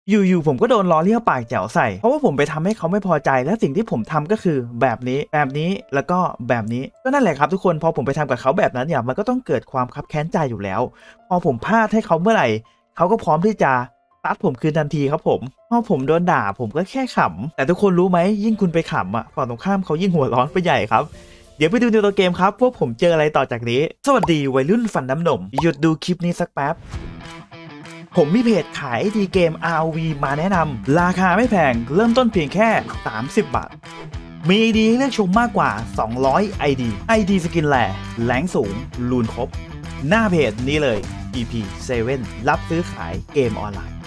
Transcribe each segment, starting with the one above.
อยู่ๆผมก็โดนล้อเลียปากแจ๋วใส่เพราะว่าผมไปทำให้เขาไม่พอใจและสิ่งที่ผมทำก็คือแบบนี้แล้วก็แบบนี้ก็นั่นแหละครับทุกคนพอผมไปทำกับเขาแบบนั้นเนี่ยมันก็ต้องเกิดความคับแค้นใจอยู่แล้วพอผมพลาดให้เขาเมื่อไหร่เขาก็พร้อมที่จะตัดผมคืนทันทีครับผมพอผมโดนด่าผมก็แค่ขำแต่ทุกคนรู้ไหมยิ่งคุณไปขำอ่ะฝั่งตรงข้ามเขายิ่งหัวร้อนไปใหญ่ครับเดี๋ยวไปดูในตัวเกมครับพวกผมเจออะไรต่อจากนี้สวัสดีวัยรุ่นฟันน้ำนมหยุดดูคลิปนี้สักแป๊บผมมีเพจขายไอดีเกม ROV มาแนะนำราคาไม่แพงเริ่มต้นเพียงแค่30 บาทมีไอดีให้เลือกชมมากกว่า200 ID สกินแหลงสูงลูนครบหน้าเพจนี้เลย EP7 รับซื้อขายเกมออนไลน์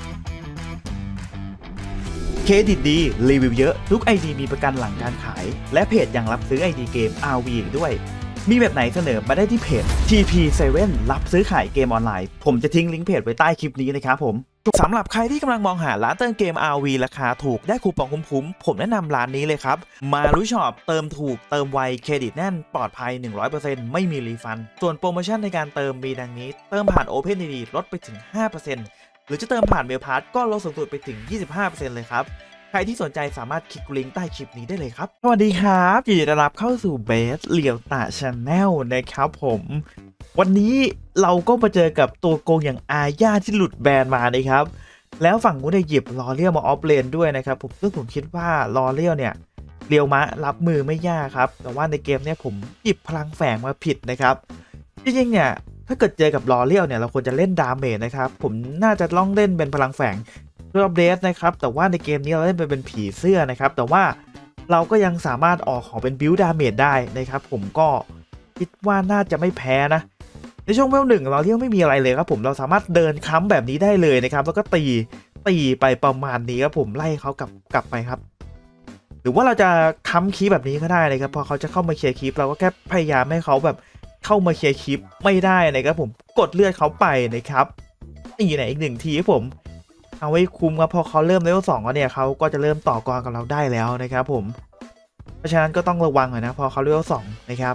เครดิตดีรีวิวเยอะทุก ID มีประกันหลังการขายและเพจยังรับซื้อ ID เกม ROV อีกด้วยมีแบบไหนเสนอมาได้ที่เพจ TP7 รับซื้อขายเกมออนไลน์ผมจะทิ้งลิงก์เพจไว้ใต้คลิปนี้นะครับผมสำหรับใครที่กำลังมองหาร้านเติมเกม ROV ราคาถูกได้คูปองคุ้มๆผมแนะนำร้านนี้เลยครับมารู้ช็อปเติมถูกเติมไวเครดิตแน่นปลอดภัย 100% ไม่มีรีฟันส่วนโปรโมชั่นในการเติมมีดังนี้เติมผ่าน OpenID ลดไปถึง 5% หรือจะเติมผ่านเมลพาสก็ลดสูงสุดไปถึง 25% เลยครับใครที่สนใจสามารถคลิกลิงก์ใต้คลิปนี้ได้เลยครับสวัสดีครับยินดีต้อนรับเข้าสู่เบสเลียวตาชาแนลนะครับผมวันนี้เราก็มาเจอกับตัวโกงอย่างอาญาที่หลุดแบนมานะครับแล้วฝั่งนู้นได้หยิบลอเลียลมาออฟเลนด้วยนะครับผมคิดว่าลอเลียลเนี่ยเรียวมะรับมือไม่ยากครับแต่ว่าในเกมเนี่ยผมหยิบพลังแฝงมาผิดนะครับจริงๆเนี่ยถ้าเกิดเจอกับลอเลียลเนี่ยเราควรจะเล่นดาเมจนะครับผมน่าจะต้องเล่นเป็นพลังแฝงเพื่ออัปเดตนะครับแต่ว่าในเกมนี้เราเล่นเป็นผีเสื้อนะครับแต่ว่าเราก็ยังสามารถออกของเป็นบิลดาเมจได้นะครับผมก็คิดว่าน่าจะไม่แพ้นะในช่วงเวลหนึ่งเราเรียกไม่มีอะไรเลยครับผมเราสามารถเดินค้ำแบบนี้ได้เลยนะครับแล้วก็ตีไปประมาณนี้ครับผมไล่เขากลับไปครับหรือว่าเราจะค้ำคีแบบนี้ก็ได้นะครับพอเขาจะเข้ามาเคลียร์คีเราก็แค่พยายามให้เขาแบบเข้ามาเคลียร์คีไม่ได้นะครับผมกดเลือดเขาไปนะครับตีไหนอีก1 ทีครับผมเอาไว้คุมครับพอเขาเริ่มเลเวล 2แล้วเนี่ยเขาก็จะเริ่มต่อกรกับเราได้แล้วนะครับผมเพราะฉะนั้นก็ต้องระวังหน่อยนะพอเขาเลเวล 2นะครับ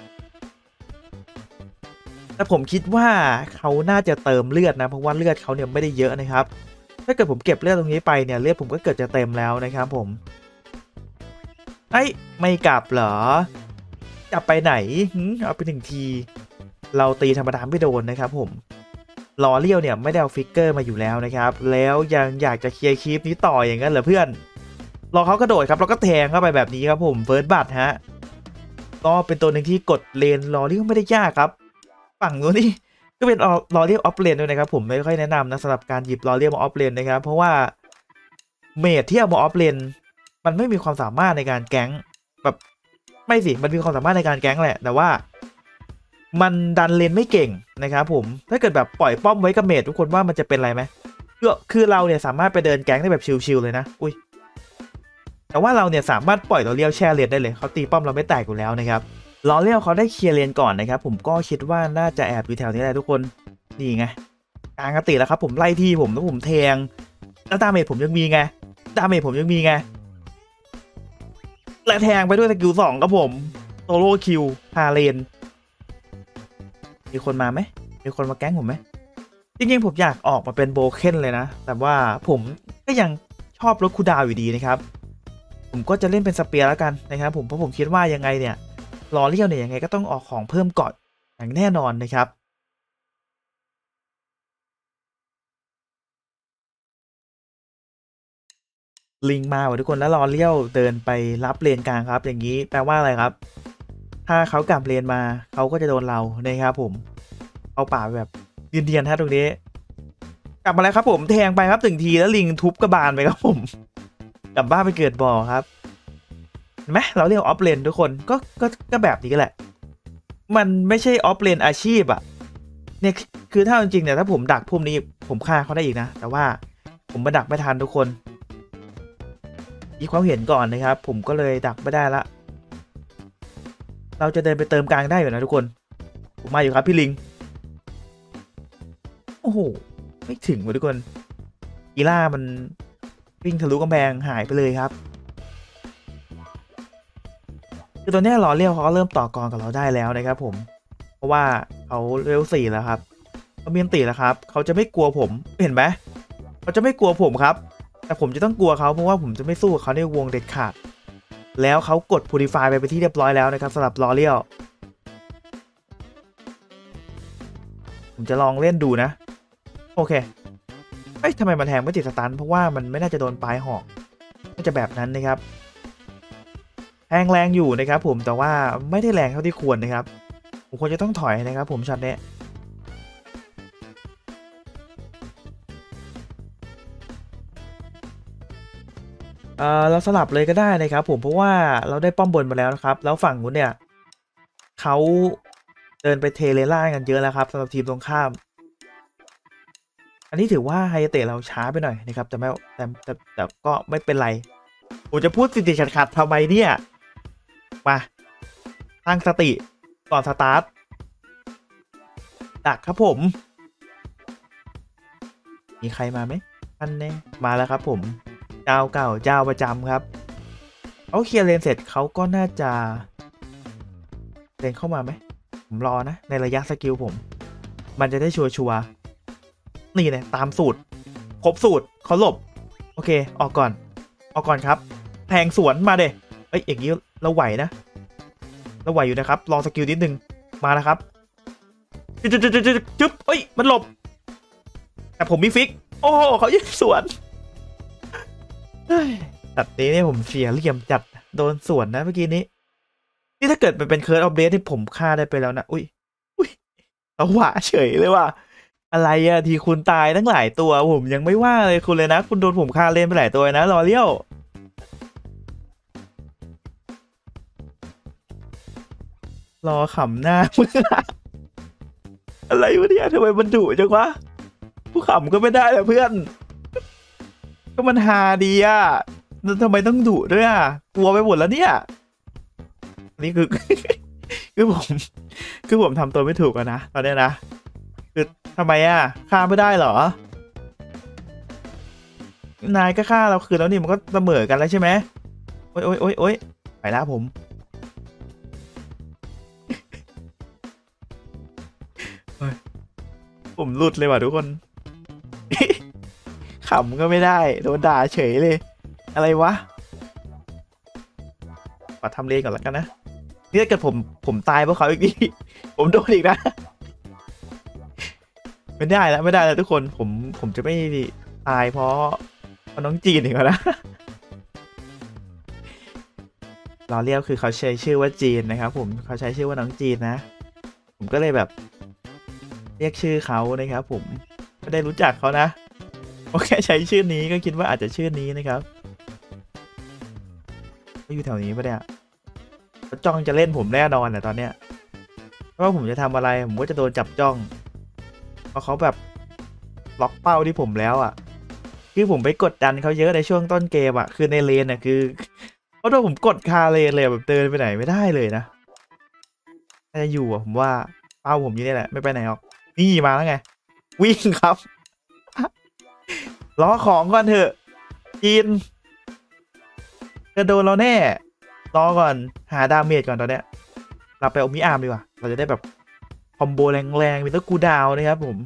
แต่ผมคิดว่าเขาน่าจะเติมเลือดนะเพราะว่าเลือดเขาเนี่ยไม่ได้เยอะนะครับถ้าเกิดผมเก็บเลือดตรงนี้ไปเนี่ยเลือดผมก็เกิดจะเต็มแล้วนะครับผมไม่กลับเหรอกลับไปไหนเอาไป1 ทีเราตีธรรมดาไม่โดนนะครับผมลอเลียวเนี่ยไม่ได้เอาฟิกเกอร์มาอยู่แล้วนะครับแล้วยังอยากจะเคลียร์คลิปนี้ต่ออย่างนั้นเหรอเพื่อนรอเขากระโดดครับเราก็แทงเข้าไปแบบนี้ครับผมเฟิร์สบัตฮะก็เป็นตัวหนึ่งที่กดเลนลอเลียวไม่ได้ยากครับฝั่งนู้นนี่ก็เป็นลอเลียวออฟเลนด้วยนะครับผมไม่ค่อยแนะนำนะสำหรับการหยิบลอเลียวมาออฟเลนนะครับเพราะว่าเมจที่เอามาออฟเลนมันไม่มีความสามารถในการแก๊งแบบไม่สิมันมีความสามารถในการแก๊งแหละแต่ว่ามันดันเลนไม่เก่งนะครับผมถ้าเกิดแบบปล่อยป้อมไว้กับเมจทุกคนว่ามันจะเป็นอะไรไหมคือเราเนี่ยสามารถไปเดินแก๊งได้แบบชิลๆเลยนะอุ้ยแต่ว่าเราเนี่ยสามารถปล่อยลอเลียวแช่เลนได้เลยเขาตีป้อมเราไม่แตกอยู่แล้วนะครับลอเลียวเขาได้เคลียร์เลนก่อนนะครับผมก็คิดว่าน่าจะแอบอยู่แถวนี้แหละทุกคนนี่ไงกลางกติแล้วครับผมไล่ที่ผมแล้วผมแทงแล้วดาเมจผมยังมีไงและแทงไปด้วยสกิล 2ครับผมโซโล่คิวพาเลนมีคนมาไหมมีคนมาแก๊งผมไหมจริงๆผมอยากออกมาเป็นโบเคนเลยนะแต่ว่าผมก็ยังชอบรถคูดาวอยู่ดีนะครับผมก็จะเล่นเป็นสเปียร์แล้วกันนะครับผมเพราะผมคิดว่ายังไงเนี่ยลอเลียวเนี่ยยังไงก็ต้องออกของเพิ่มก่อนอย่างแน่นอนนะครับลิงมาว่ะทุกคนแล้วลอเลียวเดินไปรับเลนกลางครับอย่างนี้แปลว่าอะไรครับถ้าเขากลับเลนมาเขาก็จะโดนเรานะครับผมเอาป่าแบบเดียนๆฮะตรงนี้กลับมาแล้วครับผมแทงไปครับ1 ทีแล้วลิงทุบกระบาลไปครับผมกลับบ้านไปเกิดบ่อครับเห็นไหมเราเรียกออฟเลนทุกคนก็แบบนี้แหละมันไม่ใช่ออฟเลนอาชีพอะเนี่ยคือถ้าจริงๆเนี่ยถ้าผมดักพุ่มนี้ผมฆ่าเขาได้อีกนะแต่ว่าผมมาดักไม่ทันทุกคนอีกความเห็นก่อนนะครับผมก็เลยดักไม่ได้ละเราจะเดินไปเติมกลางได้อยู่นะทุกคนผมมาอยู่ครับพี่ลิงโอ้โหไม่ถึงว่ะทุกคนอีล่ามันวิ่งทะลุกำแพงหายไปเลยครับคือตอนนี้ลอเลียวเขาก็เริ่มต่อกรกับเราได้แล้วนะครับผมเพราะว่าเขาเลเวล 4แล้วครับเขามีอันติแล้วครับเขาจะไม่กลัวผมเห็นไหมเขาจะไม่กลัวผมครับแต่ผมจะต้องกลัวเขาเพราะว่าผมจะไม่สู้เขาในวงเด็ดขาดแล้วเขากด Purify ไปที่เรียบร้อยแล้วนะครับสำหรับลอเรียลผมจะลองเล่นดูนะโอเคเอ้ยทำไมมันแทงไม่ติดสตันเพราะว่ามันไม่น่าจะโดนปลายหอกน่าจะแบบนั้นนะครับแทงแรงอยู่นะครับผมแต่ว่าไม่ได้แรงเท่าที่ควรนะครับผมควรจะต้องถอยนะครับผมช็อตนี้เราสลับเลยก็ได้นะครับผมเพราะว่าเราได้ป้อมบนมาแล้วนะครับแล้วฝั่งนู้นเนี่ยเขาเดินไปเทเลล่ากันเยอะแล้วครับสำหรับทีมตรงข้ามอันนี้ถือว่าไฮเตะเราช้าไปหน่อยนะครับแต่ก็ไม่เป็นไรผมจะพูดติดขัดทำไมเนี่ยมาตั้งสติก่อนสตาร์ทดักครับผมมีใครมาไหมท่านแน่มาแล้วครับผมเจ้าเก่าเจ้าประจำครับเขาเคลียร์เลนเสร็จเขาก็น่าจะเลนเข้ามาไหมผมรอนะในระยะสกิลผมมันจะได้ชัวร์นี่เนี่ยตามสูตรครบสูตรเขาหลบโอเคออกก่อนครับแทงสวนมาเด้เอ้ยอย่างนี้เราไหวนะเราไหวอยู่นะครับรอสกิลนิดนึงมาแล้วครับจึ๊บเอ้ยมันหลบแต่ผมมีฟิกโอ้โหเขายิงสวนตัดนี้เนี่ยผมเสียเหลี่ยมจัดโดนสวนนะเมื่อกี้นี้นี่ถ้าเกิดมันเป็นเคิร์ดออฟเดทที่ผมฆ่าได้ไปแล้วนะอุ้ยเอาหวะเฉยเลยว่ะอะไรอะทีคุณตายตั้งหลายตัวผมยังไม่ว่าเลยคุณเลยนะคุณโดนผมฆ่าเล่นไปหลายตัวนะรอเลี้ยวรอขำหน้าอะไรวะเนี่ยทำไมมันดุจังวะผู้ขำก็ไม่ได้แหละเพื่อนก็มันฮาดีอะทำไมต้องดุด้วยอะกลัวไปหมดแล้วเนี่ยนี่คือ คือผมทำตัวไม่ถูกนะตอนนี้นะคือทำไมอะฆ่าไม่ได้เหรอนายก็ฆ่าเราคืนแล้วนี่มันก็เสมอกันแล้วใช่ไหมโอ๊ยไปแล้วผมหลุดเลยว่ะทุกคน ขำก็ไม่ได้โดนด่าเฉยเลยอะไรวะขอทำเลนก่อนแล้วกันนะนี่ถ้าเกิดผมตายเพราะเขาอีกทีผมโดนอีกนะไม่ได้แล้วทุกคนผมจะไม่ตายเพราะน้องจีนอีกแล้วนะเราเรียกคือเขาใช้ชื่อว่าจีนนะครับผมเขาใช้ชื่อว่าน้องจีนนะผมก็เลยแบบเรียกชื่อเขานะครับผมไม่ได้รู้จักเขานะโอเคใช้ชื่อนี้ก็คิดว่าอาจจะชื่อนี้นะครับก็อยู่แถวนี้ปะเนี่ยเขาจ้องจะเล่นผมแน่นอนแต่ตอนเนี้ยไม่ว่าผมจะทำอะไรผมก็จะโดนจับจ้องเพราะเขาแบบล็อกเป้าที่ผมแล้วอ่ะคือผมไปกดดันเขาเยอะในช่วงต้นเกมอ่ะคือในเลนอ่ะคือเขาโดนผมกดคาเลนเลยแบบเดินไปไหนไม่ได้เลยนะน่าจะอยู่อ่ะผมว่าเป้าผมอยู่นี่แหละไม่ไปไหนหรอกนี่มาแล้วไงวิ่งครับล้อของก่อนเถอะจีนจะโดนเราแน่รอก่อนหาดาเมจก่อนตอนเนี้ยเราไปเอามิอาร์มดีกว่าเราจะได้แบบคอมโบแรงๆมีตัวกูดาวนะครับผม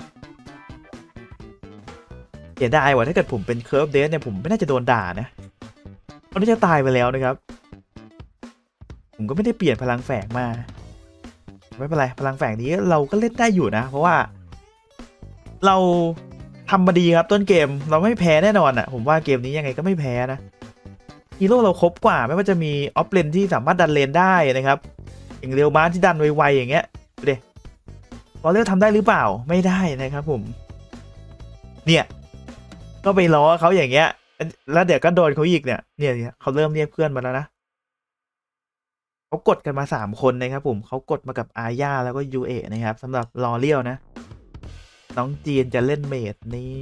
เสียดายว่ะถ้าเกิดผมเป็นเคิร์ฟเดสเนี่ยผมไม่น่าจะโดนด่านะเขาน่าจะตายไปแล้วนะครับผมก็ไม่ได้เปลี่ยนพลังแฝงมาไม่เป็นไรพลังแฝงนี้เราก็เล่นได้อยู่นะเพราะว่าเราทำมาดีครับต้นเกมเราไม่แพ้แน่นอนอ่ะผมว่าเกมนี้ยังไงก็ไม่แพ้นะฮีโร่เราครบกว่าไม่ว่าจะมีออฟเลนที่สามารถดันเลนได้นะครับอย่างเรียวมาที่ดันไวๆอย่างเงี้ยดูดิเราเลือกทำได้หรือเปล่าไม่ได้นะครับผมเนี่ยก็ไปล้อเขาอย่างเงี้ยแล้วเดี๋ยวก็โดนเขาอีกเนี่ยเขาเริ่มเรียกเพื่อนมาแล้วนะเขากดกันมา3 คนนะครับผมเขากดมากับอาญาแล้วก็ยูเอนะครับสำหรับลอเลียวนะน้องจีนจะเล่นเมดนี่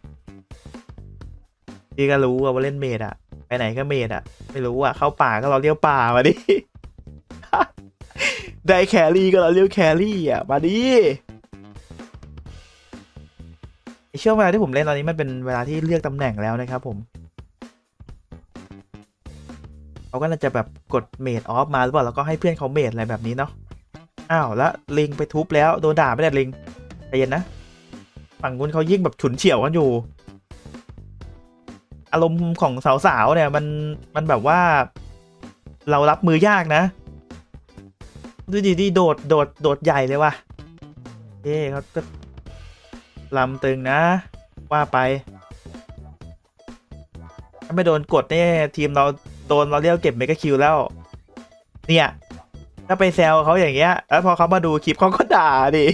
พี่ก็รู้ว่าเล่นเมดอะไปไหนก็เมดอะไม่รู้อะเข้าป่าก็เราเลี้ยวป่ามาดิ ได้แครี่ก็เราเลี้ยวแครี่อะมาดิช่วงเวลาที่ผมเล่นตอนนี้มันเป็นเวลาที่เลือกตำแหน่งแล้วนะครับผมเขาก็จะแบบกดเมดออฟมาหรือเปล่าแล้วก็ให้เพื่อนเขาเมดอะไรแบบนี้เนาะอ้าวแล้วลิงไปทุบแล้วโดนด่าไม่ได้ลิงใจเย็นนะฝั่งนู้นเขายิ่งแบบฉุนเฉียวกันอยู่อารมณ์ของสาวๆเนี่ยมันแบบว่าเรารับมือยากนะดูดิที่โดดใหญ่เลยว่ะเขาก็ลำตึงนะว่าไปถ้าไม่โดนกดเนี่ยทีมเราโดนเราเรียกเก็บเมกะคิวแล้วเนี่ยถ้าไปแซวเขาอย่างเงี้ยแล้วพอเขามาดูคลิปเขาก็ด่าดิ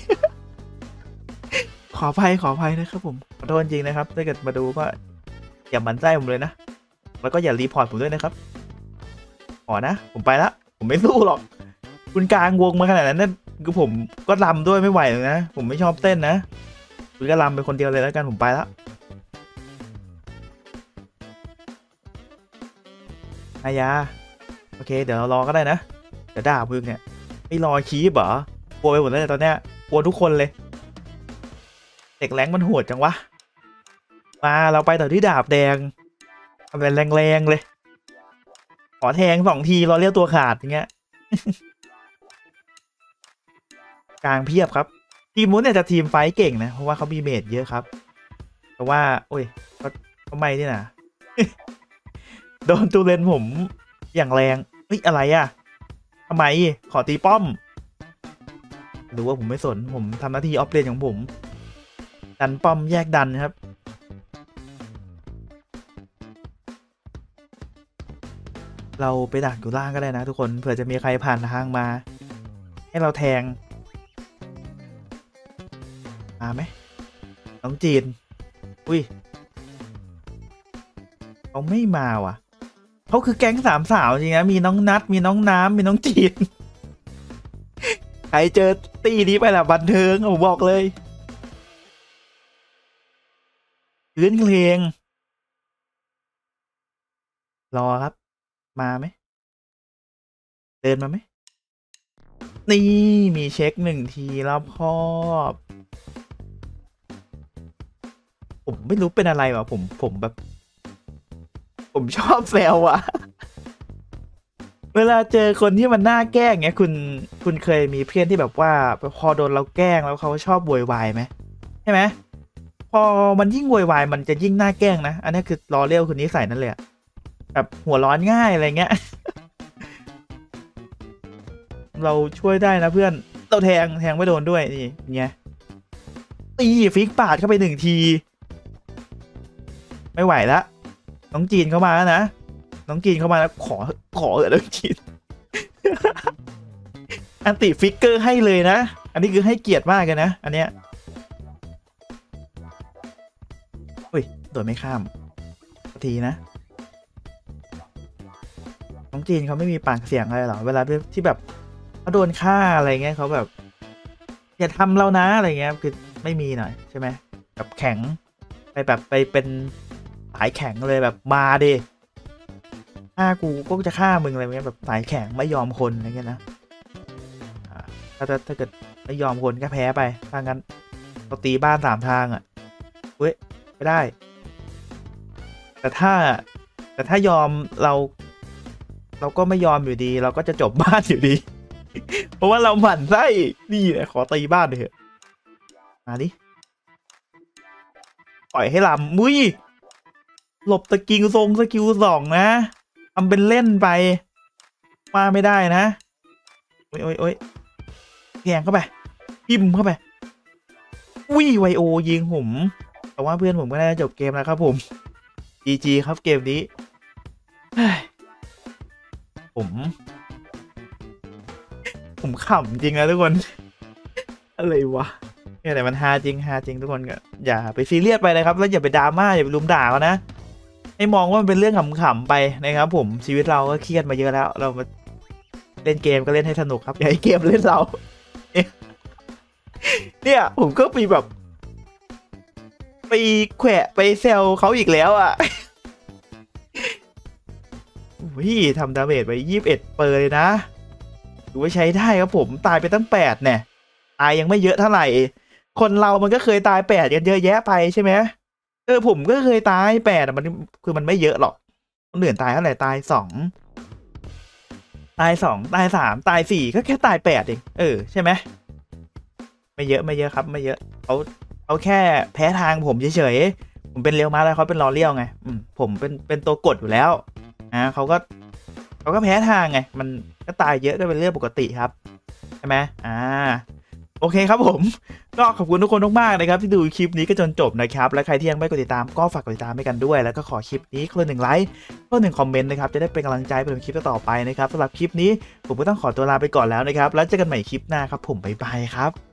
ขออภัยนะครับผมขอโทษจริงนะครับถ้าเกิดมาดูก็อย่าหมั่นไส้ผมเลยนะแล้วก็อย่ารีพอร์ตผมด้วยนะครับขอนะผมไปละผมไม่สู้หรอกคุณกลางวงมาขนาดนั้นนั่นคือผมก็รำด้วยไม่ไหวเลยนะผมไม่ชอบเต้นนะคุณก็รำเป็นคนเดียวเลยแล้วกันผมไปละอายาโอเคเดี๋ยวเรารอก็ได้นะเดี๋ยวด่ามึงเนี่ยไม่รอคีบเหรอกลัวไปหมดเลยตอนเนี้ยกลัวทุกคนเลยเด็กแรงมันโหดจังวะมาเราไปต่อที่ดาบแดงทำเป็นแรงๆเลยขอแทง2 ทีรอเรียกตัวขาดอย่างเงี้ย กลางเพียบครับทีมนู้นเนี่ยจะทีมไฟเก่งนะเพราะว่าเขามีเมจเยอะครับแต่ว่าโอ้ยก็ไม่นี่นะ โดนตูเลนผมอย่างแรงเฮ้ยอะไรอ่ะทำไมขอตีป้อมหรือว่าผมไม่สนผมทำหน้าที่ออฟเลนของผมดันป้อมแยกดันครับเราไปดักอยู่ล่างก็ได้นะทุกคนเผื่อจะมีใครผ่านทางมาให้เราแทงมาไหมน้องจีนอุ้ยเขาไม่มาว่ะเขาคือแก๊ง3 สาวจริงนะมีน้องนัดมีน้องน้ำมีน้องจีน ใครเจอตีนี้ไปละบันเทิงผมบอกเลยลื่นเพลงรอครับมาไหมเดินมาไหมนี่มีเช็ค1 ทีรอบครอบผมไม่รู้เป็นอะไรวะผมแบบผมชอบแซวอะ เวลาเจอคนที่มันน่าแกล้งเงี้ยคุณเคยมีเพื่อนที่แบบว่าพอโดนเราแกล้งแล้วเขาชอบโวยวายไหมใช่ไหมพอมันยิ่งโวยวายมันจะยิ่งน่าแกล้งนะอันนี้คือล้อเลี้ยวคนนี้ใส่นั่นเลยแบบหัวร้อนง่ายอะไรเงี้ย เราช่วยได้นะเพื่อนเราแทงไม่โดนด้วยนี่ไงตีฟิกปาดเข้าไป1 ทีไม่ไหวละน้องจีนเข้ามาแล้วนะน้องจีนเข้ามาแล้วขอน้องจีน อันติฟิกเกอร์ให้เลยนะอันนี้คือให้เกียรติมากเลยนะอันเนี้ยอุ้ยโดดไม่ข้ามทีนะน้องจีนเขาไม่มีปากเสียงอะไรหรอเวลาที่แบบเขาโดนฆ่าอะไรเงี้ยเขาแบบอย่าทำเรานะอะไรเงี้ยคือไม่มีหน่อยใช่ไหมแบบแข็งไปเป็นสายแข็งเลยแบบมาดิฆ่ากูก็จะฆ่ามึงอะไรเงี้ยแบบสายแข็งไม่ยอมคนอะไรเงี้ยนะถ้าเกิดไม่ยอมคนก็แพ้ไปถ้างั้นเราตีบ้าน3 ทางอ่ะเว้ยไม่ได้แต่ถ้ายอมเราก็ไม่ยอมอยู่ดีเราก็จะจบบ้านอยู่ดี เพราะว่าเราหมั่นไส้นี่แหละขอตีบ้านเถอะมาดิปล่อยให้ลำมุ้ยหลบตะกิงทรงสกิล2นะทำเป็นเล่นไปว่าไม่ได้นะโอ้ยแข่งเข้าไปพิมพ์เข้าไปอุ้ยไวโอยิงผมแต่ว่าเพื่อนผมก็ได้จบเกมแล้วครับผม GG ครับเกมนี้ผมขำจริงนะทุกคน อะไรวะเนี่ยแต่มันฮาจริงทุกคนก็อย่าไปซีเรียสไปนะครับแล้วอย่าไปดราม่าอย่าไปลุมด่าเขานะให้มองว่ามันเป็นเรื่องขำๆไปนะครับผมชีวิตเราก็เครียดมาเยอะแล้วเรามาเล่นเกมก็เล่นให้สนุกครับอย่าให้เกมเล่นเรา เนี่ยผมก็มีแบบไปแขวะไปเซลเขาอีกแล้วอ่ะ พี่ทำดาเมจไป21 เปอร์เลยนะถือว่าใช้ได้ครับผมตายไปตั้ง8เนี่ยตายยังไม่เยอะเท่าไหร่คนเรามันก็เคยตาย8กันเยอะแยะไปใช่ไหมผมก็เคยตาย8มันคือมันไม่เยอะหรอกคนอื่นตายเท่าไหร่ตาย2ตาย3ตาย4ก็แค่ตาย8เองใช่ไหมไม่เยอะครับไม่เยอะเขาแค่แพ้ทางผมเฉยๆผมเป็นเรียวมาแล้วเขาเป็นลอเรียวไงผมเป็นตัวกดอยู่แล้วเขาก็แพ้ทางไงมันก็ตายเยอะก็เป็นเรื่องปกติครับใช่ไหมโอเคครับผมก็ขอบคุณทุกคนมากๆนะครับที่ดูคลิปนี้ก็จนจบนะครับและใครที่ยังไม่กดติดตามก็ฝากกดติดตามให้กันด้วยแล้วก็ขอคลิปนี้คนละ1 ไลค์ก็1 คอมเมนต์นะครับจะได้เป็นกำลังใจไปทำคลิปต่อไปนะครับสำหรับคลิปนี้ผมก็ต้องขอตัวลาไปก่อนแล้วนะครับแล้วเจอกันใหม่คลิปหน้าครับผมบ๊ายบายครับ